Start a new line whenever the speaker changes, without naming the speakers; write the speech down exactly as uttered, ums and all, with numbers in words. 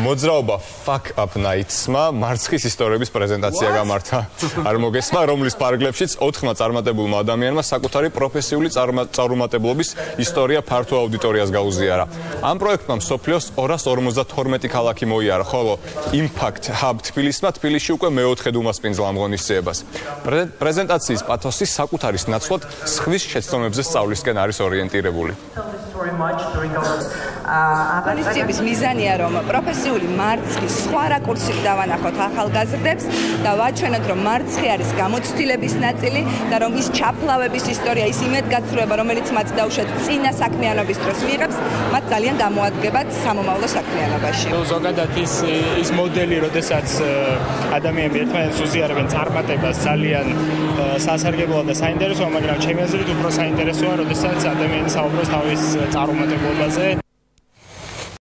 მოძრაობა Fuck Up Nights-მა მარცხის ისტორიების პრეზენტაცია გამართა. არ მოგესმა, რომლის ფარგლებშიც ოთხმა წარმატებულმა ადამიანმა საკუთარი პროფესიული წარუმატებლობის ისტორია ფართო აუდიტორიას გაუზიარა. ამ პროექტმა მსოფლიოს ორას ორმოცდათორმეტი ქალაქი მოიარა, ხოლო Impact Hub თბილისმა თბილისში უკვე მეოთხედ უმასპინძლა ამ ღონისძიებას. პრეზენტაციის პათოსი საკუთარის ნაცვლად სხვის შეცდომებზე სწავლისკენ არის ორიენტირებული.
ღონისძიების მიზანია, რომ პროფესიული მარცხის სხვა რაკურსით დავანახოთ ახალგაზრდებს და ვაჩვენოთ, რომ მარცხი არის გამოცდილების ნაწილი და რომ ის ჩაფლავების ისტორია, ის იმედგაცრუება, რომელიც მათ დაუშვათ წინა საქმიანობის დროს მიიღებს, მათ ძალიან გამოადგებათ სამომავლო საქმიანობაში.
ზოგადად ის ის მოდელი, როდესაც ადამიანები ერთმანეთს უზიარებენ წარმატებას, ძალიან სასარგებლოა და საინტერესოა, მაგრამ ჩემი აზრით უფრო საინტერესოა, როდესაც ადამიანი საუბრობს თავის წარუმატებლობაზე